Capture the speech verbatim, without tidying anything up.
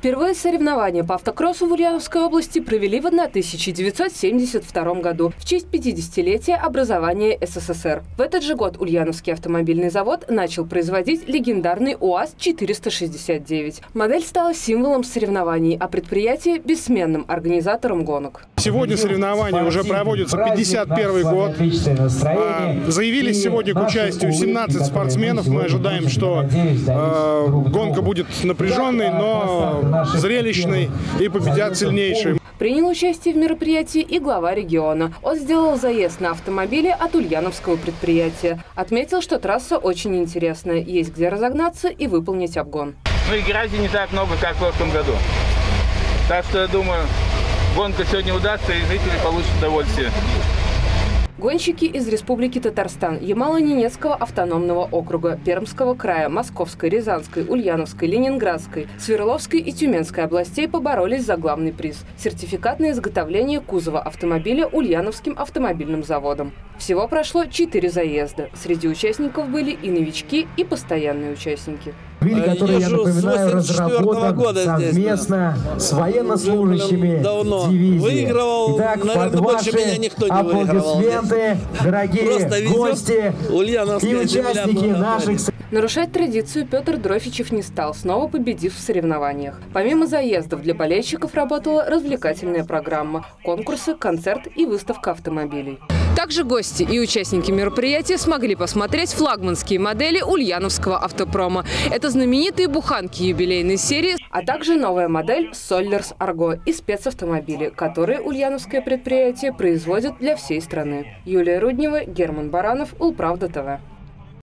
Впервые соревнования по автокроссу в Ульяновской области провели в тысяча девятьсот семьдесят втором году в честь пятидесятилетия образования СССР. В этот же год Ульяновский автомобильный завод начал производить легендарный УАЗ четыреста шестьдесят девять. Модель стала символом соревнований, а предприятие – бессменным организатором гонок. Сегодня соревнования уже проводятся пятьдесят первый год. Заявились сегодня к участию семнадцать спортсменов. Мы ожидаем, что э, гонка будет напряженной, но зрелищной, и победят сильнейшие. Принял участие в мероприятии и глава региона. Он сделал заезд на автомобиле от ульяновского предприятия. Отметил, что трасса очень интересная, есть где разогнаться и выполнить обгон. Ну и грязи не так много, как в прошлом году. Так что, я думаю, гонка сегодня удастся, и зрители получат удовольствие. Гонщики из Республики Татарстан, Ямало-Ненецкого автономного округа, Пермского края, Московской, Рязанской, Ульяновской, Ленинградской, Свердловской и Тюменской областей поборолись за главный приз – сертификат на изготовление кузова автомобиля Ульяновским автомобильным заводом. Всего прошло четыре заезда. Среди участников были и новички, и постоянные участники. Который, я напоминаю, разработан совместно с военнослужащими. Давно дивизии. Выигрывал, Итак, наверное, под больше ваши меня никто не выигрывал. аплодисменты, дорогие гости и участники наших... Нарушать традицию Петр Дрофичев не стал, снова победив в соревнованиях. Помимо заездов для болельщиков работала развлекательная программа, конкурсы, концерт и выставка автомобилей. Также гости и участники мероприятия смогли посмотреть флагманские модели ульяновского автопрома. Это знаменитые буханки юбилейной серии, а также новая модель Solers Argo и спецавтомобили, которые ульяновское предприятие производит для всей страны. Юлия Руднева, Герман Баранов, Улправда ТВ.